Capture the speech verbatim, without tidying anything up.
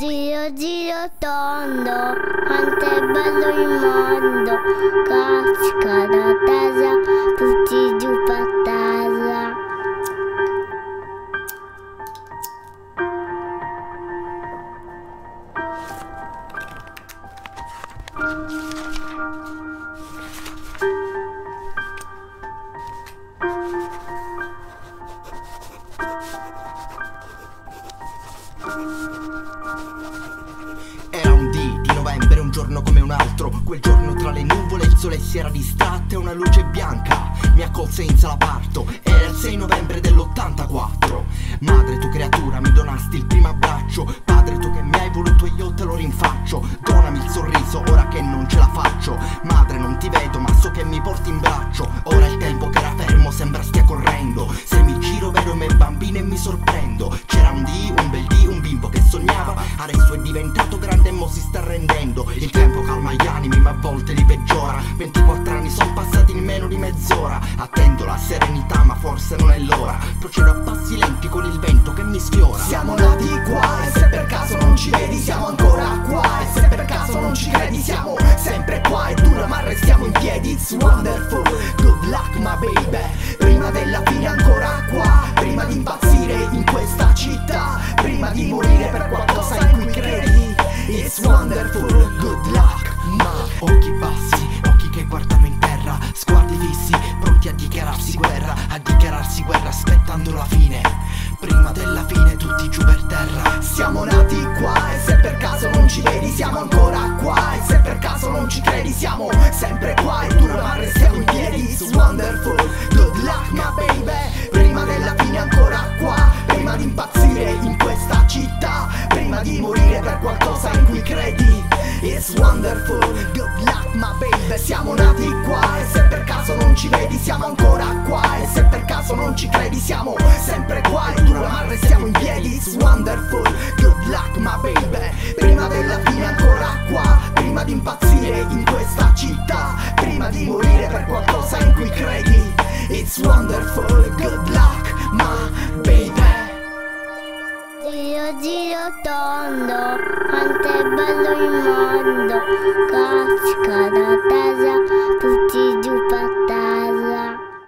Giro giro tondo, quanto è bello il mondo. Casca da terra, tutti giù per terra. Era un dì di novembre, un giorno come un altro. Quel giorno tra le nuvole il sole si era distratto e una luce bianca mi accolse in sala parto. Era il sei novembre dell'ottantaquattro. Madre, tu creatura, mi donasti il primo abbraccio. Padre, tu che mi hai voluto e io te lo rinfaccio. Donami il sorriso ora che non ce la faccio. Madre, non ti vedo ma so che mi porti in braccio. Ora il tempo che era fermo sembra stia correndo. Se mi giro vedo me bambine e mi sorprendo. C'era un dì, un bel dì, un bimbo che sognava. Adesso è diventato grande e mo si sta rendendo. Il tempo calma gli animi ma a volte li peggiora. ventiquattro anni sono passati in meno di mezz'ora. Attendo la serenità ma forse non è l'ora. Procedo a passi lenti con il vento che mi sfiora. Siamo nati qua e se per caso non ci vedi siamo ancora qua. E se per caso non ci credi siamo sempre qua. È dura ma restiamo in piedi, it's wonderful. Good luck my baby. Prima della fine ancora qua. Prima di impazzire in questa città. Prima di morire per qualcosa in cui credi. It's wonderful, good luck ma. Occhi bassi, occhi che guardano in terra. Sguardi fissi, pronti a dichiararsi guerra. A dichiararsi guerra aspettando la fine. Prima della fine tutti giù per terra. Siamo nati qua e se per caso non ci vedi siamo ancora qua. E se per caso non ci credi siamo sempre qua. È dura ma restiamo in piedi, it's wonderful, good luck my baby. Prima della fine ancora qua. Prima di impazzire in questa città. Prima di morire per qualcosa in cui credi. It's wonderful, good luck my baby. Siamo nati qua e se per caso non ci vedi siamo ancora qua. E se per caso non ci credi siamo sempre qua. È dura ma restiamo in piedi, it's wonderful, good luck my baby. Prima della fine ancora qua. Prima di impazzire in questa città. Prima di morire per qualcosa in cui credi. It's wonderful, good